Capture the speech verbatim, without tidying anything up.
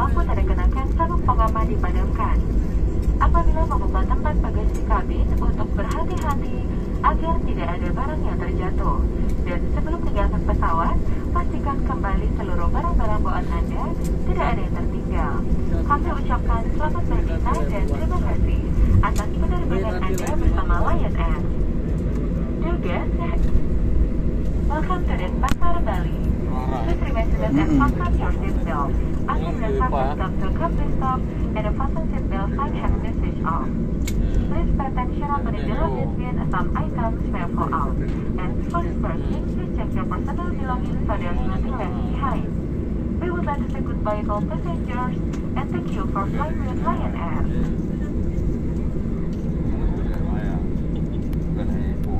lampu tanda kenakan sabuk pengaman dipadamkan. Apabila membuka tempat bagasi kabin untuk berhati-hati agar tidak ada barang yang terjatuh. Dan sebelum meninggalkan pesawat, pastikan kembali seluruh barang-barang bawaan Anda tidak ada yang tertinggal. Kami ucapkan selamat berkita dan terima kasih atas penerbangan Anda bersama Lion Air. Dear guests, welcome to Denpasar, Bali. Please remain seated and fasten your seatbelt. Until the service comes to complete stop and the fasten seatbelt sign has been switched off. Please pay attention on the below bin as some items may fall out. And first person, please check your personal belongings so there's nothing left behind. We would like to say goodbye to all passengers and thank you for flying with Lion Air.